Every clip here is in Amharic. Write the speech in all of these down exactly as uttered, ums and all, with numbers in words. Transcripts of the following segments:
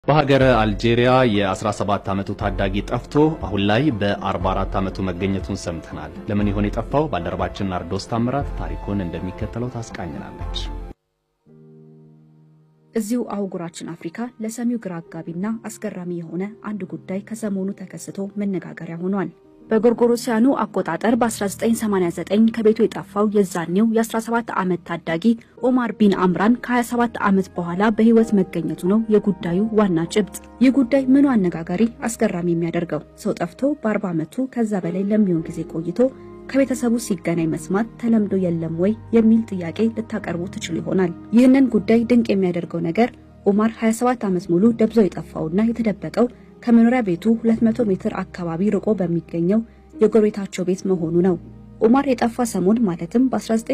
በሀገረ አልጄሪያ የ17 ዓመቱ ታዳጊ ጠፍቶ አሁን ላይ በ44 ዓመቱ መገኘቱን ሰምተናል። ለምን ይሆን የጠፋው? ባልደረባችን ናርዶስ ታምራት ታሪኩን እንደሚከተለው ታስቃኝናለች። እዚሁ አህጉራችን አፍሪካ ለሰሚው ግራ አጋቢና አስገራሚ የሆነ አንድ ጉዳይ ከሰሞኑ ተከስቶ መነጋገሪያ ሆኗል። በጎርጎሮሲያኑ አቆጣጠር በ1989 ከቤቱ የጠፋው የዛኔው የ17 ዓመት ታዳጊ ኦማር ቢን አምራን ከ27 ዓመት በኋላ በህይወት መገኘቱ ነው የጉዳዩ ዋና ጭብጥ። ይህ ጉዳይ ምኑ አነጋጋሪ አስገራሚ የሚያደርገው ሰው ጠፍቶ በ40 ዓመቱ ከዛ በላይ ለሚሆን ጊዜ ቆይቶ ከቤተሰቡ ሲገናኝ መስማት ተለምዶ የለም ወይ የሚል ጥያቄ ልታቀርቡ ትችሉ ይሆናል። ይህንን ጉዳይ ድንቅ የሚያደርገው ነገር ኦማር ሃያ ሰባት ዓመት ሙሉ ደብዞ የጠፋውና የተደበቀው ከመኖሪያ ቤቱ ሁለት መቶ ሜትር አካባቢ ርቆ በሚገኘው የጎረቤታቸው ቤት መሆኑ ነው። ኦማር የጠፋ ሰሞን ማለትም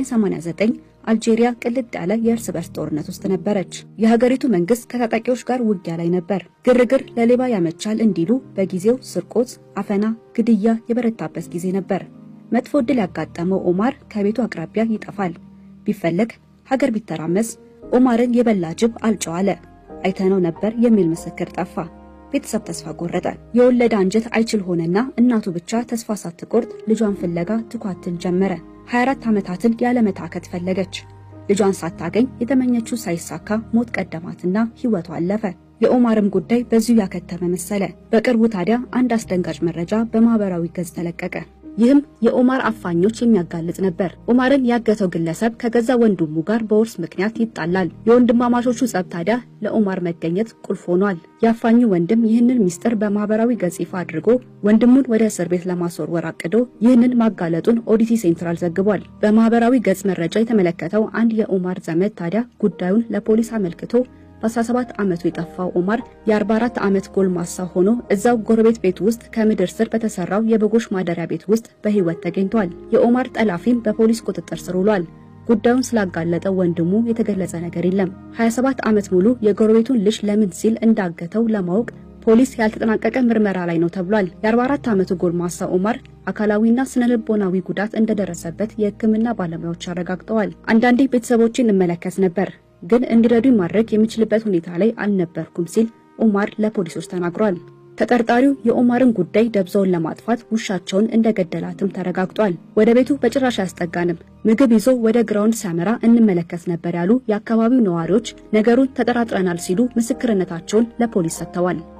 በ1989 አልጄሪያ ቅልጥ ያለ የእርስ በርስ ጦርነት ውስጥ ነበረች። የሀገሪቱ መንግስት ከታጣቂዎች ጋር ውጊያ ላይ ነበር። ግርግር ለሌባ ያመቻል እንዲሉ በጊዜው ስርቆት፣ አፈና፣ ግድያ የበረታበት ጊዜ ነበር። መጥፎ ዕድል ያጋጠመው ኦማር ከቤቱ አቅራቢያ ይጠፋል። ቢፈለግ ሀገር ቢተራመስ ኦማርን የበላ ጅብ አልጨዋለ አይተነው ነበር የሚል ምስክር ጠፋ። ቤተሰብ ተስፋ ቆረጠ። የወለደ አንጀት አይችል ሆነና እናቱ ብቻ ተስፋ ሳትቆርጥ ልጇን ፍለጋ ትኳትን ጀመረ። ሃያ አራት ዓመታትን ያለ መታከት ፈለገች። ልጇን ሳታገኝ የተመኘችው ሳይሳካ ሞት ቀደማትና ህይወቷ አለፈ። የኦማርም ጉዳይ በዚሁ ያከተመ መሰለ። በቅርቡ ታዲያ አንድ አስደንጋጭ መረጃ በማህበራዊ ገጽ ተለቀቀ። ይህም የኦማር አፋኞች የሚያጋልጥ ነበር። ኦማርን ያገተው ግለሰብ ከገዛ ወንድሙ ጋር በውርስ ምክንያት ይጣላል። የወንድማማቾቹ ጸብ ታዲያ ለኦማር መገኘት ቁልፍ ሆኗል። ያፋኙ ወንድም ይህንን ሚስጥር በማህበራዊ ገጽ ይፋ አድርጎ ወንድሙን ወደ እስር ቤት ለማስወርወር አቅዶ ይህንን ማጋለጡን ኦዲቲ ሴንትራል ዘግቧል። በማህበራዊ ገጽ መረጃ የተመለከተው አንድ የኦማር ዘመድ ታዲያ ጉዳዩን ለፖሊስ አመልክቶ በ17 ዓመቱ የጠፋው ኦማር የ44 ዓመት ጎልማሳ ሆኖ እዛው ጎረቤት ቤት ውስጥ ከምድር ስር በተሰራው የበጎች ማደሪያ ቤት ውስጥ በህይወት ተገኝቷል። የኦማር ጠላፊም በፖሊስ ቁጥጥር ስር ውሏል። ጉዳዩን ስላጋለጠው ወንድሙ የተገለጸ ነገር የለም። ሃያ ሰባት ዓመት ሙሉ የጎረቤቱን ልጅ ለምን ሲል እንዳገተው ለማወቅ ፖሊስ ያልተጠናቀቀ ምርመራ ላይ ነው ተብሏል። የ44 ዓመቱ ጎልማሳ ኦማር አካላዊና ስነልቦናዊ ጉዳት እንደደረሰበት የህክምና ባለሙያዎች አረጋግጠዋል። አንዳንዴ ቤተሰቦችን እንመለከት ነበር ግን እንዲረዱኝ ማድረግ የሚችልበት ሁኔታ ላይ አልነበርኩም ሲል ኦማር ለፖሊሶች ተናግሯል። ተጠርጣሪው የኦማርን ጉዳይ ደብዛውን ለማጥፋት ውሻቸውን እንደገደላትም ተረጋግጧል። ወደ ቤቱ በጭራሽ ያስጠጋንም፣ ምግብ ይዞ ወደ ግራውንድ ሲያመራ እንመለከት ነበር ያሉ የአካባቢው ነዋሪዎች ነገሩን ተጠራጥረናል ሲሉ ምስክርነታቸውን ለፖሊስ ሰጥተዋል።